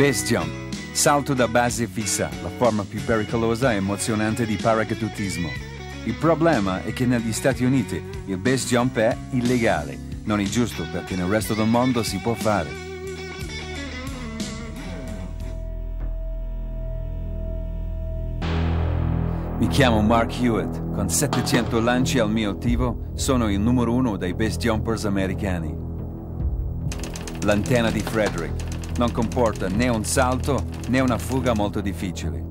Base jump, salto da base fissa, la forma più pericolosa e emozionante di paracadutismo. Il problema è che negli Stati Uniti il base jump è illegale, non è giusto perché nel resto del mondo si può fare. Mi chiamo Mark Hewitt, con 700 lanci al mio attivo sono il numero 1 dei base jumpers americani. L'antenna di Frederick non comporta né un salto né una fuga molto difficile.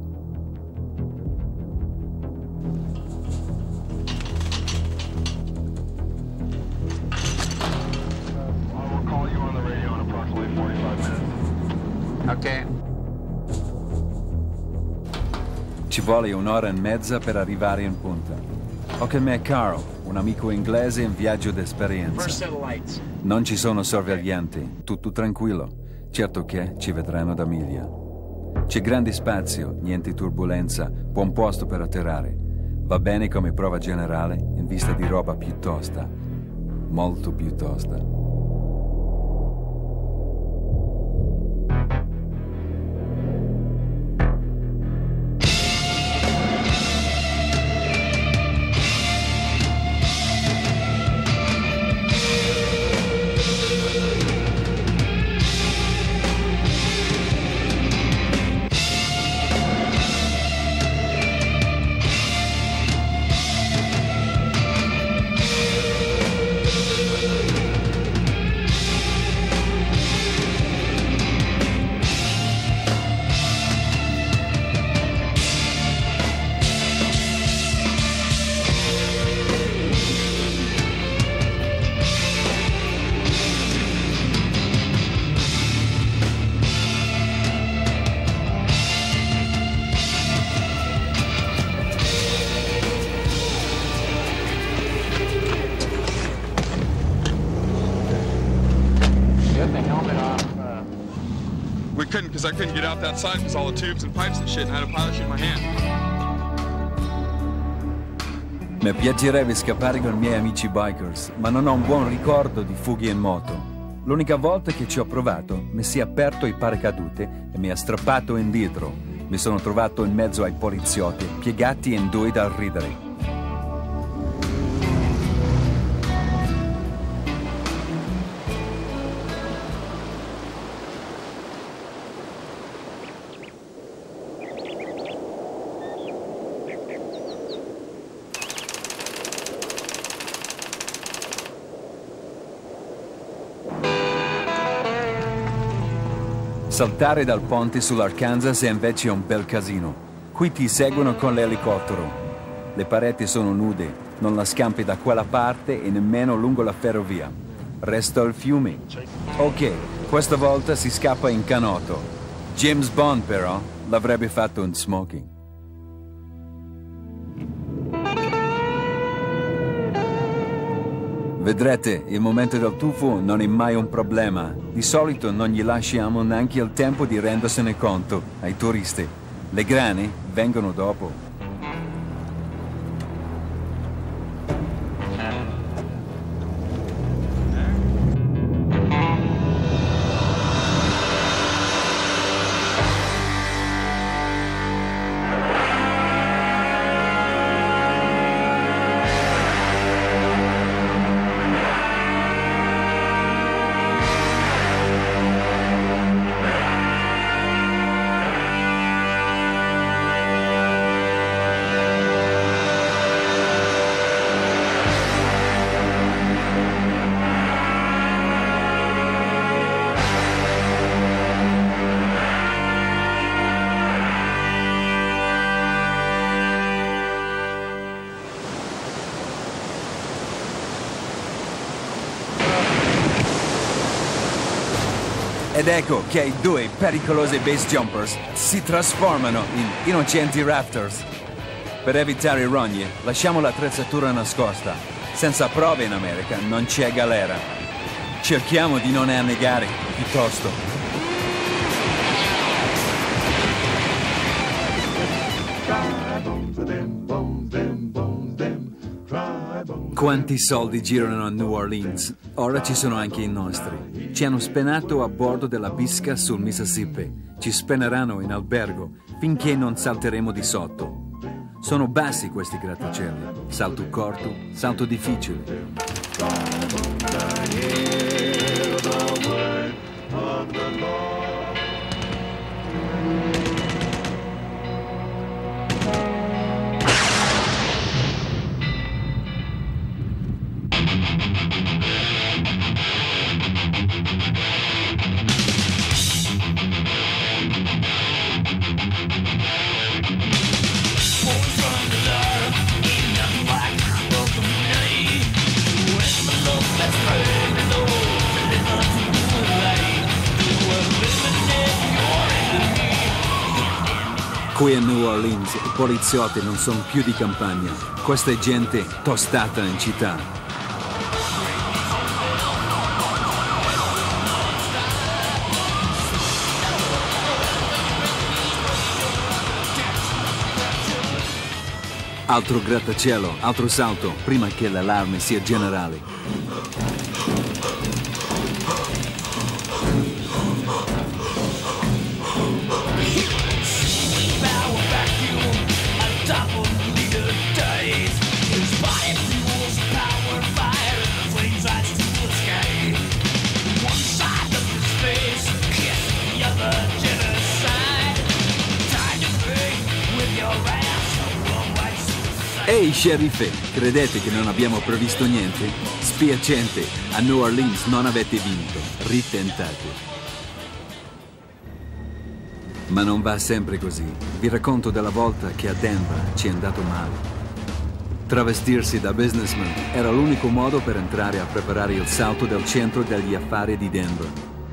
Ok. Ci vuole un'ora e mezza per arrivare in punta. Ho con me Carl, un amico inglese in viaggio d'esperienza. Non ci sono sorveglianti, tutto tranquillo. Certo che ci vedranno da miglia. C'è grande spazio, niente turbolenza, buon posto per atterrare. Va bene come prova generale in vista di roba più tosta, molto più tosta. We couldn't because I couldn't get out that side because all the tubes and pipes and shit, and I had a pilot shoot in my hand. Mi piacerebbe scappare con i miei amici bikers, ma non ho un buon ricordo di fughe in moto. L'unica volta che ci ho provato, mi si è aperto il paracadute e mi ha strappato indietro. Mi sono trovato in mezzo ai poliziotti, piegati in due dal ridere. Saltare dal ponte sull'Arkansas è invece un bel casino. Qui ti seguono con l'elicottero. Le pareti sono nude, non la scampi da quella parte e nemmeno lungo la ferrovia. Resta il fiume. Ok, questa volta si scappa in canotto. James Bond però l'avrebbe fatto in smoking. Vedrete, il momento del tuffo non è mai un problema. Di solito non gli lasciamo neanche il tempo di rendersene conto ai turisti. Le grane vengono dopo. Ed ecco che i due pericolosi base jumpers si trasformano in innocenti raptors. Per evitare rogne, lasciamo l'attrezzatura nascosta. Senza prove in America non c'è galera. Cerchiamo di non annegare, piuttosto. Quanti soldi girano a New Orleans? Ora ci sono anche i nostri. Ci hanno spenato a bordo della bisca sul Mississippi. Ci speneranno in albergo finché non salteremo di sotto. Sono bassi questi grattacieli. Salto corto, salto difficile. Qui a New Orleans i poliziotti non sono più di campagna. Questa è gente tostata in città. Altro grattacielo, altro salto, prima che l'allarme sia generale. Ehi, scerife, credete che non abbiamo previsto niente? Spiacente, a New Orleans non avete vinto, ritentate. Ma non va sempre così. Vi racconto della volta che a Denver ci è andato male. Travestirsi da businessman era l'unico modo per entrare a preparare il salto del centro degli affari di Denver.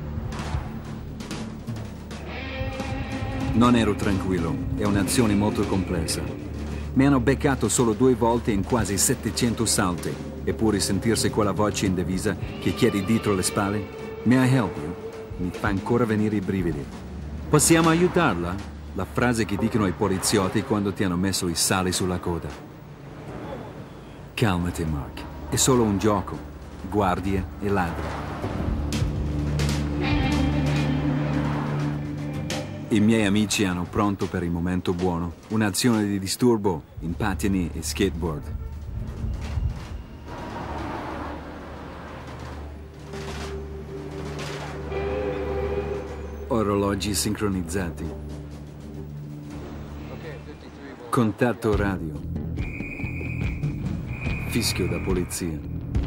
Non ero tranquillo, è un'azione molto complessa. Mi hanno beccato solo 2 volte in quasi 700 salti, eppure sentirsi quella voce indivisa che chiede dietro le spalle, "May I help you?" mi fa ancora venire i brividi. "Possiamo aiutarla?" La frase che dicono i poliziotti quando ti hanno messo i sali sulla coda. Calmati, Mark, è solo un gioco. Guardie e ladri. I miei amici hanno pronto per il momento buono un'azione di disturbo in pattini e skateboard. Orologi sincronizzati. Contatto radio. Fischio da polizia.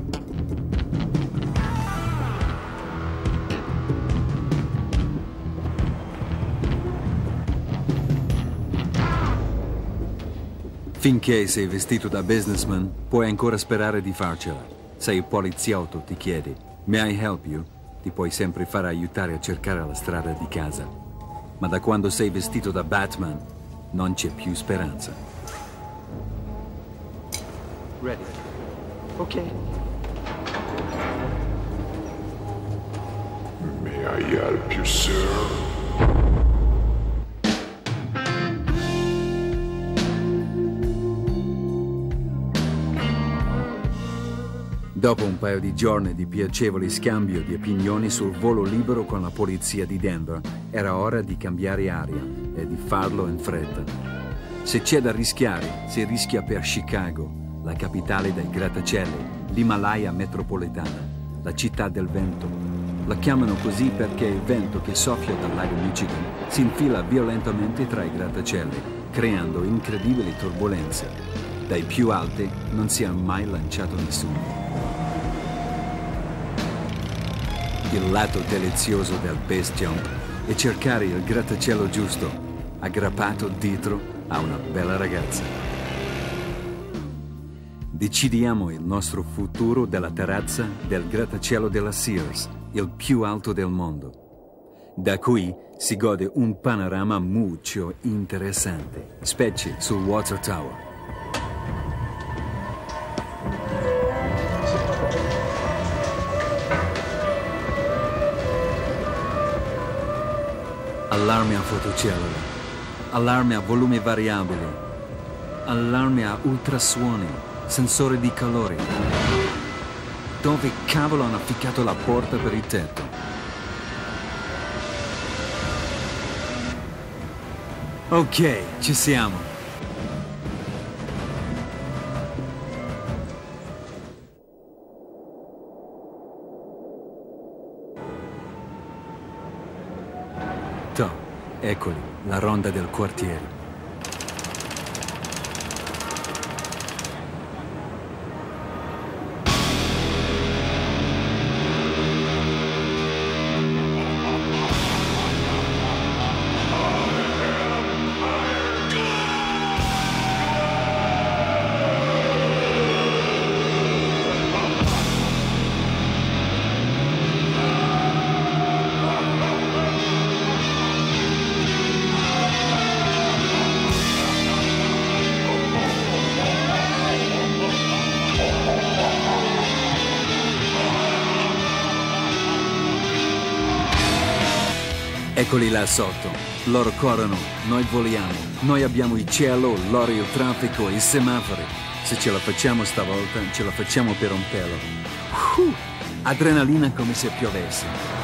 Finché sei vestito da businessman, puoi ancora sperare di farcela. Se il poliziotto ti chiede "May I help you?", ti puoi sempre fare aiutare a cercare la strada di casa. Ma da quando sei vestito da Batman, non c'è più speranza. Ready. Ok. May I help you, sir? Dopo un paio di giorni di piacevole scambio di opinioni sul volo libero con la polizia di Denver, era ora di cambiare aria e di farlo in fretta. Se c'è da rischiare, si rischia per Chicago, la capitale dei grattacieli, l'Himalaya metropolitana, la città del vento. La chiamano così perché il vento che soffia dal lago Michigan si infila violentemente tra i grattacieli, creando incredibili turbolenze. Dai più alti non si è mai lanciato nessuno. Il lato delizioso del base jump è cercare il grattacielo giusto, aggrappato dietro a una bella ragazza. Decidiamo il nostro futuro dalla terrazza del grattacielo della Sears, il più alto del mondo. Da qui si gode un panorama molto interessante, specie sul Water Tower. Allarme a fotocellule, allarme a volume variabile, allarme a ultrasuoni, sensore di calore. dove cavolo hanno ficcato la porta per il tetto? Ok, ci siamo. Toh, eccoli, la ronda del quartiere. Eccoli là sotto, loro corrono, noi voliamo, noi abbiamo il cielo, loro il traffico, i semafori. Se ce la facciamo stavolta, ce la facciamo per un pelo. Adrenalina come se piovesse.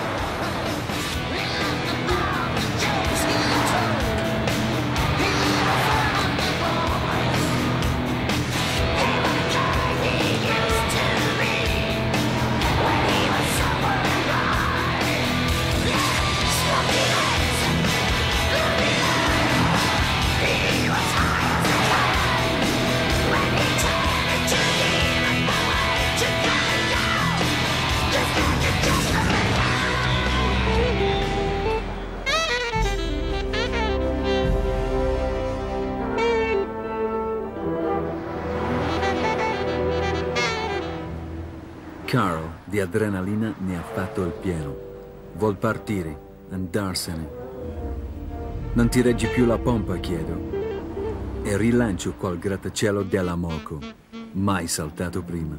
Carl di adrenalina ne ha fatto il pieno. Vuol partire, andarsene. Non ti reggi più la pompa, chiedo. E rilancio quel grattacielo della moco, mai saltato prima.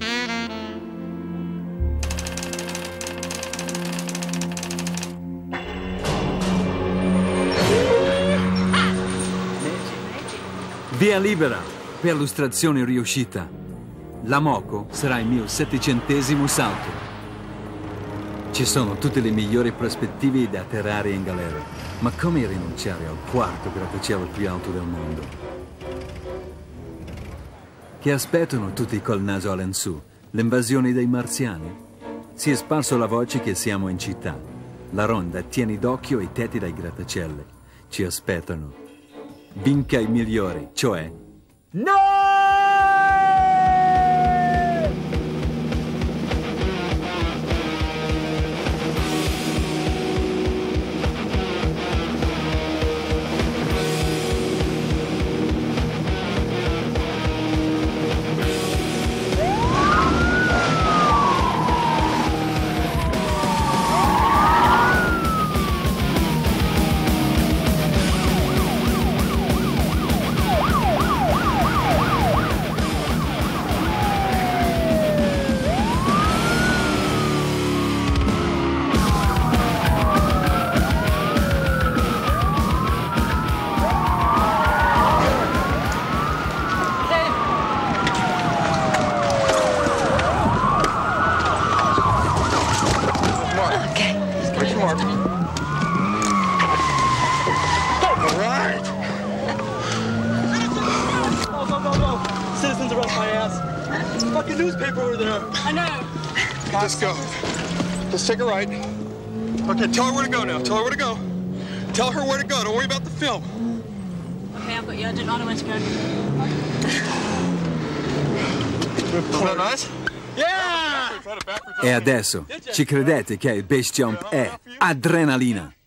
Via libera, perlustrazione riuscita. La moco sarà il mio 700° salto. Ci sono tutte le migliori prospettive da atterrare in galera. Ma come rinunciare al quarto grattacielo più alto del mondo? Che aspettano tutti col naso all'insù? L'invasione dei marziani? Si è sparso la voce che siamo in città. La ronda tieni d'occhio i tetti dei grattacieli. Ci aspettano. Vinca i migliori, cioè... No! Let's go. Let's take a right. Okay, tell her where to go now. Tell her where to go. Tell her where to go. Don't worry about the film. Okay, I've got you. I didn't know where to go. Isn't that nice? Yeah! E adesso, ci credete che il base jump è adrenalina?